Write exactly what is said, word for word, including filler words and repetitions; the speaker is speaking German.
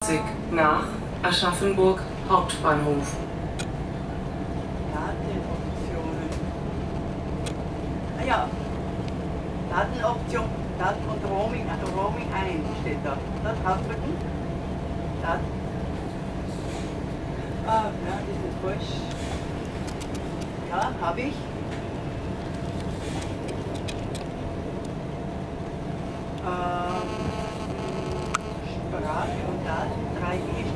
fünfzig nach Aschaffenburg Hauptbahnhof. Datenoptionen. Ah ja, Datenoption, Daten und Roaming, also Roaming eins steht da. Da draufdrücken. Daten. Ah, ja, das ist falsch. Ja, habe ich. Ähm, Sprache und Daten, drei D